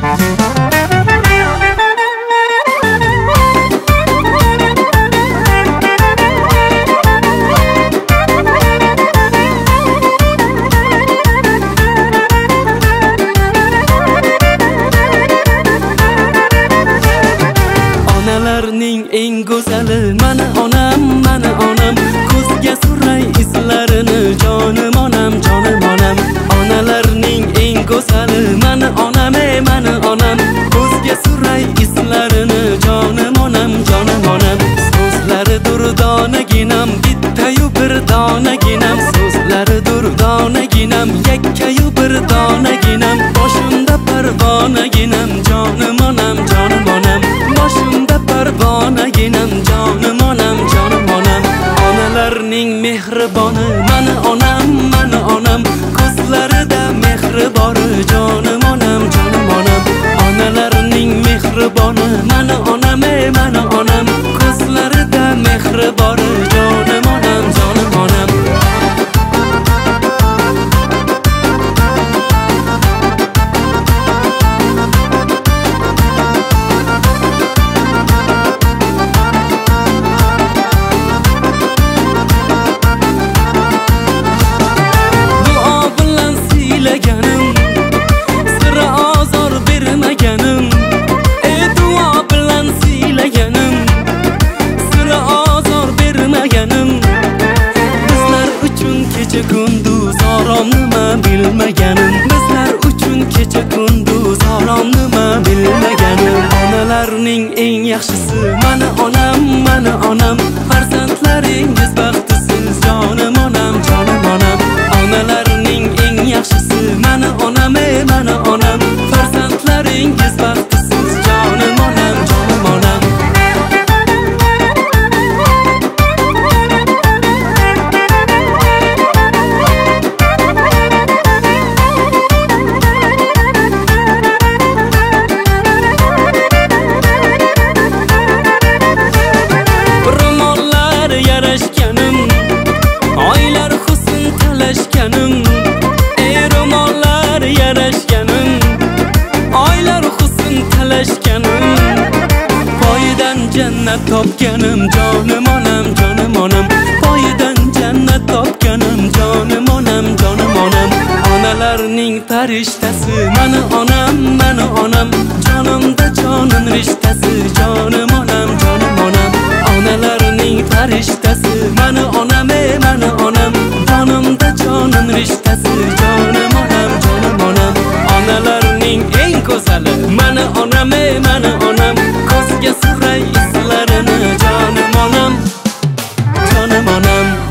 Onalarning eng go'zali mana onam, mana onam. Ko'zga suray izlarini jonim onam, jonim onam. Onalarning eng go'zali mana onam, mana onam. Ko'zga suray izlarini jonim onam, jonim onam. So'zlari durdonaginam, bittayu bir donaginam. So'zlari durdonaginam, yakkayu bir donaginam. Boshimda parvonaginam, jonim onam, jonim onam. Boshimda parvonaginam, jonim onam, jonim onam. Onalarning mehriboni mana onam, mana onam. Ko'zlarida mehri bor jonim onam, jonim onam. Onalarning mehriboni mana onam, mana onam. Ko'zlarida mehri bor jonim onam, jonim onam. Kunduz orom nima bilmaganim. Bizlar uchun kecha kunduz orom nima bilmaganim. Onalarning eng yaxshisi mana onam, mana onam. Farzandlaringiz baxtsiz jonim onam, jonim onam. Onalarning eng yaxshisi mana onam, mana onam. Farzandlaringiz baxtsiz jonim onam, jonim onam. Oylar husn talashganim, ro'mollar yarashganim. Oylar husn talashganim, poyidan jannat topganim, jonim onam, jonim onam. Poyidan jannat topganim, jonim onam, jonim onam. Onalarning farishtasi mana onam, mana onam. Jonimda jonim rishtasi jonim onam, jonim onam. Onalarning farishtasi mana onam, mana onam. Jonimda jonim rishtasi jonim onam, jonim onam. Onalarning eng go'zali mana onam, mana onam. Ko'zga suray izlarini jonim onam, jonim onam.